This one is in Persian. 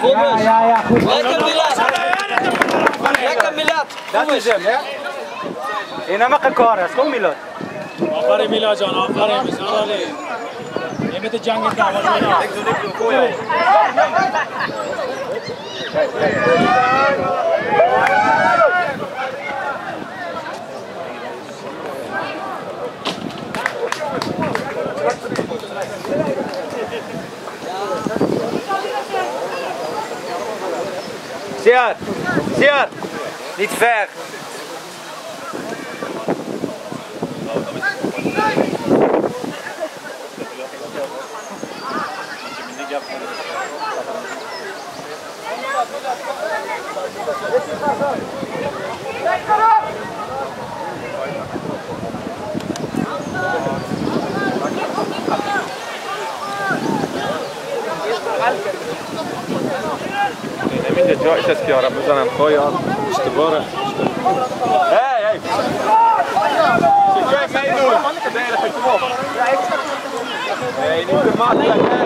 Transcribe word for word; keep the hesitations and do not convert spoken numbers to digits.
Ja, ja, ja, goed. Lekker Milad. Lekker Milad. Dat is hem, hè? اینا ما کار است کن میلاد. آفرین میلاد جان، آفرین بسیار عالی. نمیت جنگ دعوا شده. Siad, Siad, niet ver. نمیده جایش است که آرم بزنم پای اشتباره هی هی کijk meedoen. Nee, niet te makkelijk.